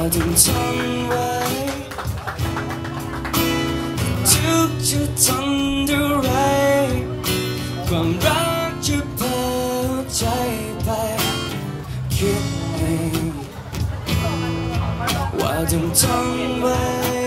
ถึงทนไว้ทุกจะทนได้ไรความรักจะพาใจไปคิดเองว่าถึงทนไว้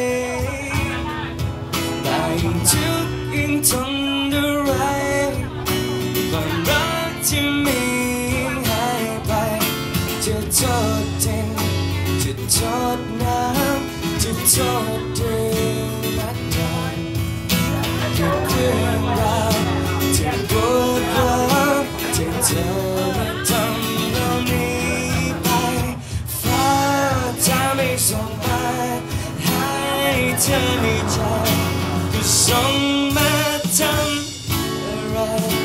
แต่ทุกยิ่งทนได้ไรความรักที่มีหายไปจะโทษทิ้งจะโทษน้ำจะโทษเดือนและดาวกับเรื่องราวที่ปวดร้าวที่เธอไม่ทำเรานี้ไปฟ้าถ้าไม่ส่งมาให้เธอในใจก็ส่งมาทำอะไร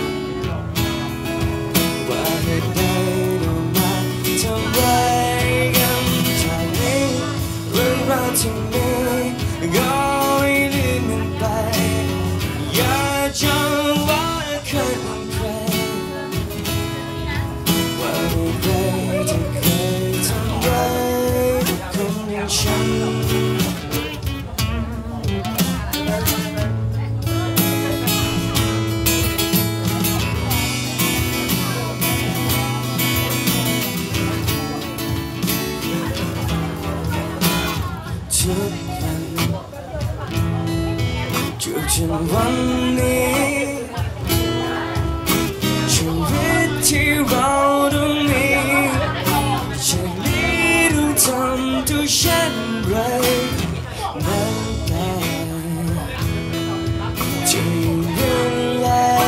ว่าเหตุใดเรามาทำไรกันจากนี้เรื่องราวที่มีก็ไม่ลืมมันไปอย่าจำว่าเคยเป็นใครว่ามีใครที่เคยทำร้ายคนอย่างฉันทุกวันจนถึงวันนี้ชีวิตที่เราต้องมีจากนี้ต้องทำตัวเช่นไรนั่นแต่จะยังไง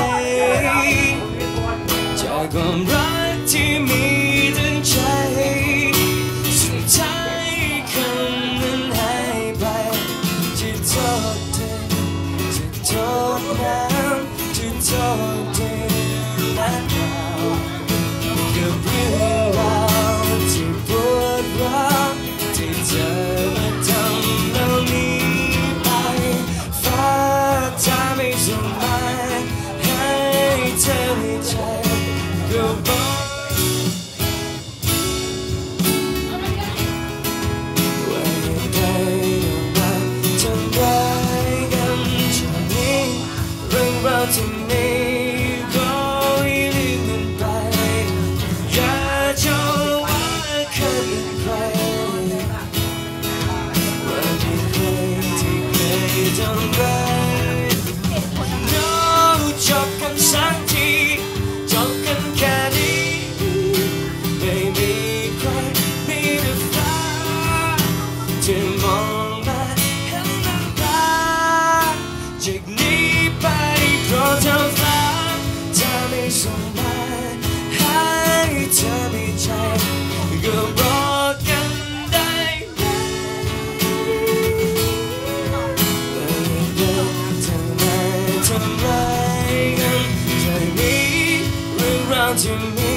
จากความรักที่มีตั้งใจสุดท้ายคำนั้นหายไปจะโทษเธอจะโทษน้ำจะโทษเดือนและดาวกับเรื่องราวที่ปวดร้าวที่เธอมาทำเหล่านี้ไปฟ้าถ้าไม่ส่งมาให้เธอในใจก็บอกว่าเหตุใดเรามาทำร้ายกันจากนี้เรื่องราวที่มีก็ไม่ลืมมันไปอย่าจำว่าเคยเป็นใครว่ามีใครที่เคยทำร้ายเราจบกันสักทีจบกันแค่นี้ไม่มีใครมีแต่ฟ้าที่มองมาเห็นน้ำตาจากนี้ไปเพราะเธอฟ้าถ้าไม่ส่งมาให้เธอมีใจก็บอกกันได้ไหมว่าเดินทางมาทำร้ายกันจากนี้เรื่องราวที่มี